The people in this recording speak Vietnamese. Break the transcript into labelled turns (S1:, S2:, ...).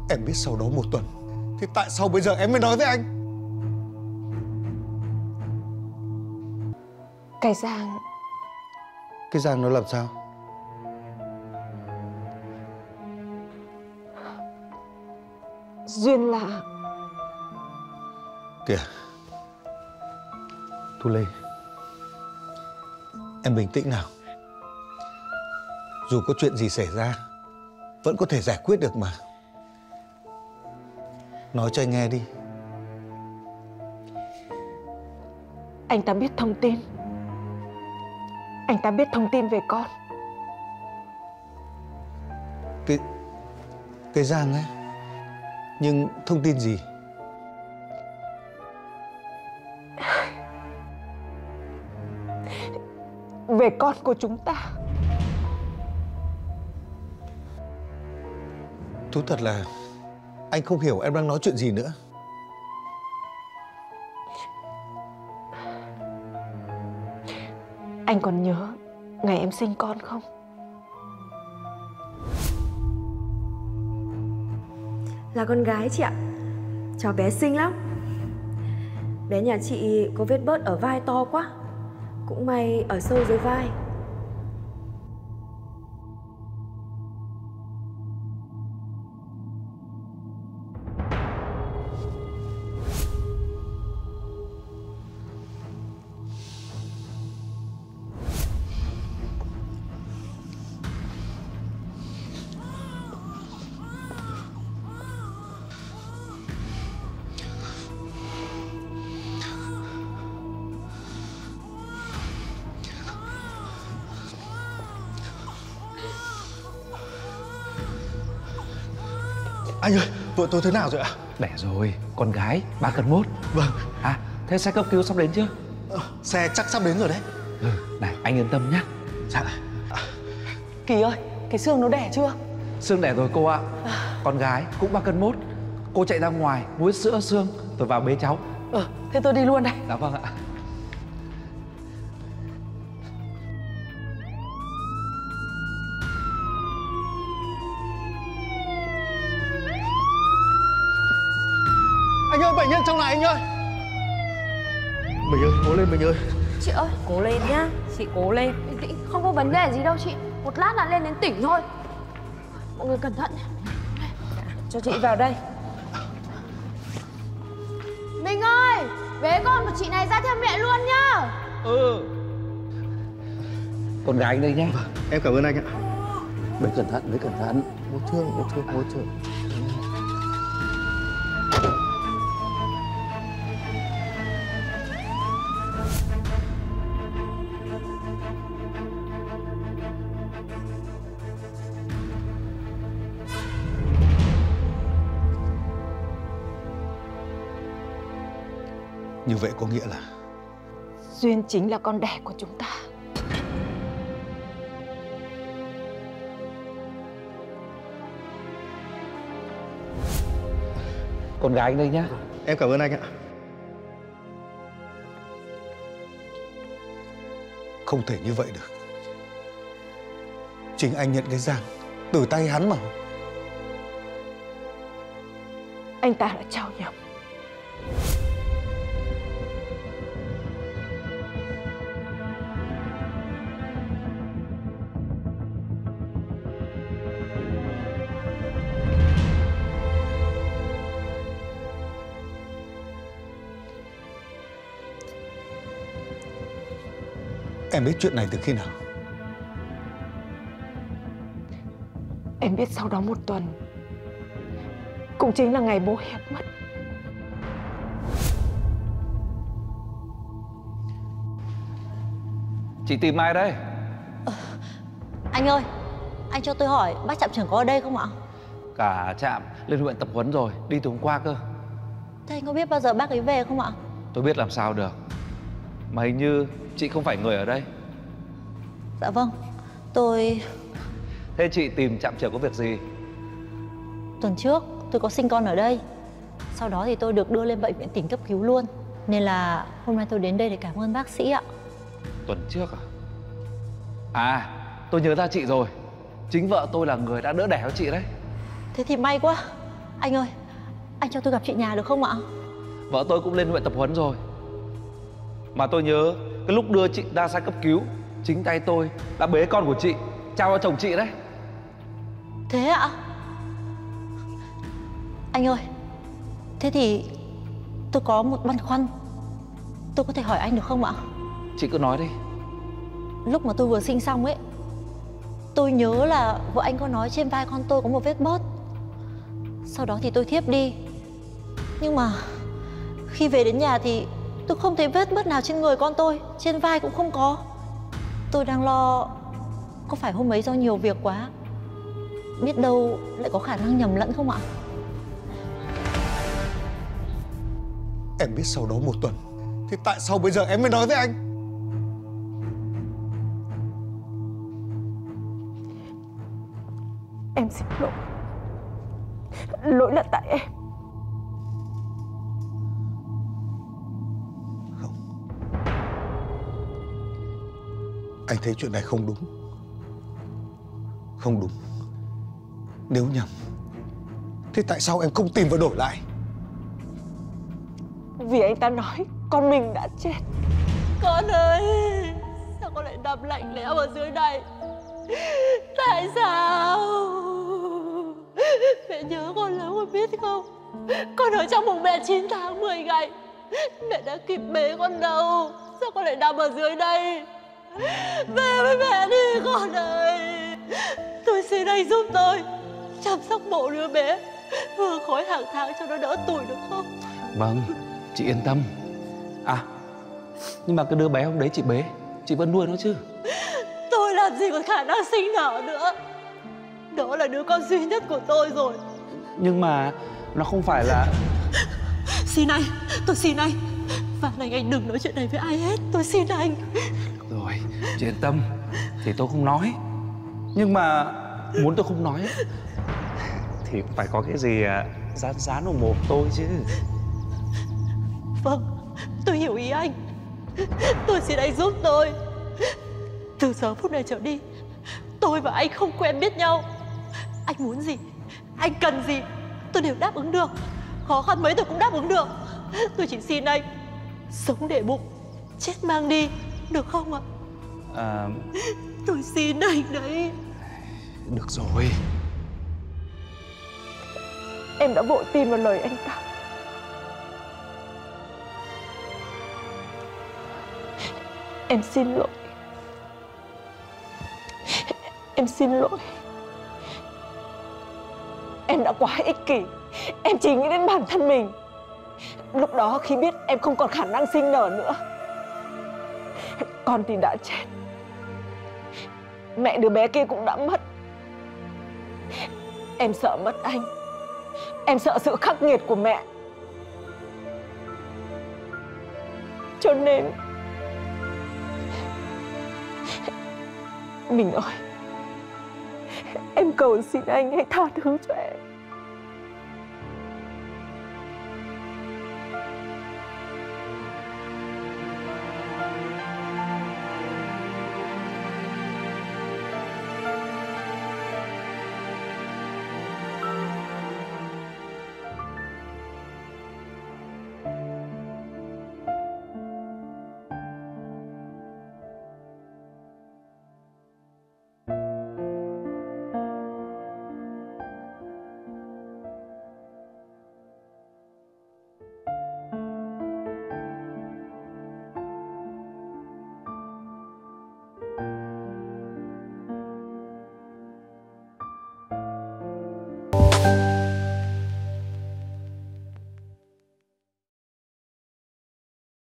S1: Em biết sau đó 1 tuần thì tại sao bây giờ em mới nói với anh?
S2: Cái Giang...
S1: Cái Giang nó làm sao?
S2: Duyên là...
S1: Kìa Thu Lê, em bình tĩnh nào. Dù có chuyện gì xảy ra vẫn có thể giải quyết được mà. Nói cho anh nghe đi.
S2: Anh ta biết thông tin. Anh ta biết thông tin về con.
S1: Cái Giang ấy. Nhưng thông tin gì?
S2: Về con của chúng ta.
S1: Thú thật là anh không hiểu em đang nói chuyện gì nữa.
S2: Anh còn nhớ ngày em sinh con không?
S3: Là con gái chị ạ. Cháu bé xinh lắm. Bé nhà chị có vết bớt ở vai to quá. Cũng may ở sâu dưới vai.
S1: Anh ơi, vợ tôi thế nào rồi ạ?
S4: Đẻ rồi, con gái 3 cân 1.
S1: Vâng.
S4: À, thế xe cấp cứu sắp đến chưa?
S1: Xe chắc sắp đến rồi đấy.
S4: Này, anh yên tâm nhá.
S1: Dạ.
S2: Kỳ ơi, cái xương nó đẻ chưa?
S4: Sương đẻ rồi cô ạ. Con gái cũng 3 cân 1. Cô chạy ra ngoài mua sữa Sương rồi vào bế cháu.
S2: Thế tôi đi luôn đây.
S4: Dạ vâng ạ.
S1: Anh ơi, bệnh nhân trong này anh ơi. Mình ơi, cố lên mình ơi.
S3: Chị ơi, cố lên nhá. Chị cố lên.
S5: Bình tĩnh, không có vấn đề gì đâu chị. Một lát là lên đến tỉnh thôi. Mọi người cẩn thận.
S3: Cho chị vào đây.
S5: Mình ơi, bế con của chị này ra theo mẹ luôn nhá.
S4: Con gái anh đây nhá.
S1: Em cảm ơn anh ạ.
S4: Bế cẩn thận, bế cẩn thận.
S1: Bố thương, bố thương, bố thương. Như vậy có nghĩa là
S2: Duyên chính là con đẻ của chúng ta.
S4: Con gái anh đây nhá.
S1: em cảm ơn anh ạ. Không thể như vậy được. Chính anh nhận cái Giang từ tay hắn mà.
S2: Anh ta đã trao nhầm.
S1: Em biết chuyện này từ khi nào?
S2: Em biết sau đó 1 tuần, cũng chính là ngày bố Hiệp mất.
S4: Chị tìm ai đây?
S6: Anh ơi, anh cho tôi hỏi bác trạm trưởng có ở đây không ạ?
S4: Cả trạm lên huyện tập huấn rồi, đi từ hôm qua cơ.
S6: Thế anh có biết bao giờ bác ấy về không ạ?
S4: Tôi biết làm sao được. Mà hình như chị không phải người ở đây.
S6: Dạ vâng, tôi...
S4: Thế chị tìm trạm trưởng có việc gì?
S6: Tuần trước tôi có sinh con ở đây. Sau đó thì tôi được đưa lên bệnh viện tỉnh cấp cứu luôn. Nên là hôm nay tôi đến đây để cảm ơn bác sĩ ạ.
S4: Tuần trước à? À, tôi nhớ ra chị rồi. Chính vợ tôi là người đã đỡ đẻ cho chị đấy.
S6: Thế thì may quá. Anh ơi, anh cho tôi gặp chị nhà được không ạ?
S4: Vợ tôi cũng lên huyện tập huấn rồi. Mà tôi nhớ cái lúc đưa chị ra xe cấp cứu, chính tay tôi đã bế con của chị trao cho chồng chị đấy.
S6: Thế ạ? Anh ơi, thế thì tôi có một băn khoăn, tôi có thể hỏi anh được không ạ?
S4: Chị cứ nói đi.
S6: Lúc mà tôi vừa sinh xong ấy, tôi nhớ là vợ anh có nói trên vai con tôi có một vết bớt. Sau đó thì tôi thiếp đi. Nhưng mà khi về đến nhà thì tôi không thấy vết bớt nào trên người con tôi, trên vai cũng không có. Tôi đang lo có phải hôm ấy do nhiều việc quá, biết đâu lại có khả năng nhầm lẫn không ạ?
S1: Em biết sau đó 1 tuần, thì tại sao bây giờ em mới nói với anh?
S2: Em xin lỗi. Lỗi là tại em.
S1: Không. Anh thấy chuyện này không đúng. Không đúng. Nếu nhầm, thế tại sao em không tìm và đổi lại?
S2: Vì anh ta nói con mình đã chết.
S6: Con ơi, sao con lại nằm lạnh lẽo ở dưới này? Tại sao? Mẹ nhớ con lắm, con biết không? Con ở trong bụng mẹ 9 tháng 10 ngày. Mẹ đã kịp bế con đâu. Sao con lại nằm ở dưới đây? Về với mẹ đi con ơi. Tôi xin anh giúp tôi chăm sóc bộ đứa bé, hương khói hàng tháng cho nó đỡ tủi được không?
S4: Vâng, chị yên tâm. À, nhưng mà cái đứa bé hôm đấy chị bế, chị vẫn nuôi nó chứ?
S6: Tôi làm gì còn khả năng sinh nở nữa. Đó là đứa con duy nhất của tôi rồi.
S4: Nhưng mà nó không phải là...
S6: Xin anh, tôi xin anh. Và anh đừng nói chuyện này với ai hết. Tôi xin anh.
S4: Rồi, chị yên tâm. Thì tôi không nói. Nhưng mà muốn tôi không nói ấy, thì phải có cái gì dán dán vào mồm tôi chứ.
S6: Vâng, tôi hiểu ý anh. Tôi xin anh giúp tôi. Từ giờ phút này trở đi, tôi và anh không quen biết nhau. Anh muốn gì, anh cần gì, tôi đều đáp ứng được. Khó khăn mấy tôi cũng đáp ứng được. Tôi chỉ xin anh sống để bụng, chết mang đi, được không ạ? Tôi xin anh đấy.
S4: Được rồi.
S2: Em đã vội tin vào lời anh ta. Em xin lỗi. Em xin lỗi. Em đã quá ích kỷ. Em chỉ nghĩ đến bản thân mình. Lúc đó khi biết em không còn khả năng sinh nở nữa, con thì đã chết, mẹ đứa bé kia cũng đã mất. Em sợ mất anh. Em sợ sự khắc nghiệt của mẹ. Cho nên Mình ơi, em cầu xin anh hãy tha thứ cho em.